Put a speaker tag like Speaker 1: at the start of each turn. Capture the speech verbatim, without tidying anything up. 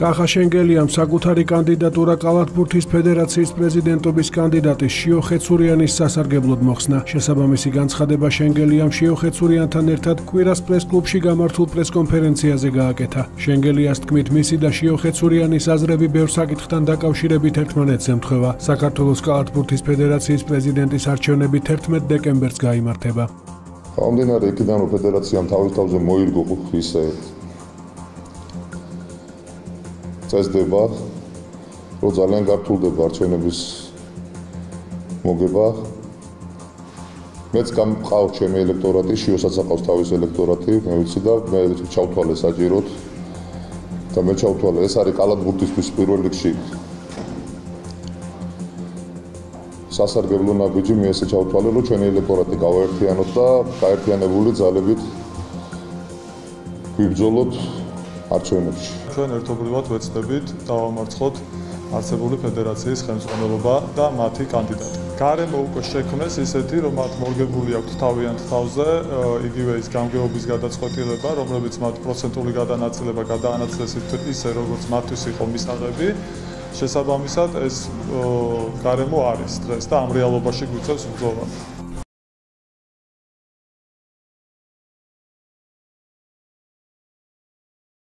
Speaker 1: კახა შენგელიამ საკუთარი კანდიდატურა კალათბურთის ფედერაციის პრეზიდენტობის კანდიდატის შიო ხეცურიანის სასარგებლოდ მოხსნა. შესაბამისი განცხადება შენგელიამ შიო ხეცურიანთან ერთად კვირას პრესკლუბში გამართულ პრესკონფერენციაზე გააკეთა. შენგელიას თქმით, მისი და შიო ხეცურიანის აზრები ბევრ საკითხთან დაკავშირებით ერთმანეთს ემთხვევა. საქართველოს კალათბურთის ფედერაციის პრეზიდენტის არჩევნები თერთმეტ დეკემბერს გაიმართება.
Speaker 2: გამომდინარე იქიდან, რომ ფედერაციამ თავის თავზე მოირგო ისე წესდება, რომ ძალიან გართულდება არჩევნების მოგება. მეც გამყავს ჩემი ელექტორატი, შიოსაც აყავს თავის ელექტორატი, მე ვიცი და მე ჩავთვალე საჭიროდ და მე ჩავთვალე, ეს არის კალათბურთისთვის პირველ რიგში სასარგებლო ნაბიჯი, მე ესე ჩავთვალე, რომ ჩვენი ელექტორატი გავაერთიანოთ და გაერთიანებული ძალებით ვიბრძოლოთ არჩევნებში.
Speaker 3: ჩვენ ერთობლივად ვეცდებით დავამარცხოთ არსებული ფედერაციის ხელმძღვანელობა და მათი კანდიდატი. გარემო უკვე შექმნეს ისეთი, რომ მათ მორგებული აქვთ თავიანთ თავზე იგივე ის გამგეობის გადაწყვეტილება, რომლებიც მათ პროცენტული გადანაწილება გადაანაცვლეს ისე, როგორც მათთვის იყო მისაღები. შესაბამისად ეს გარემო არის დღეს და ამ რეალობაში გვიწევს ბრძოლა.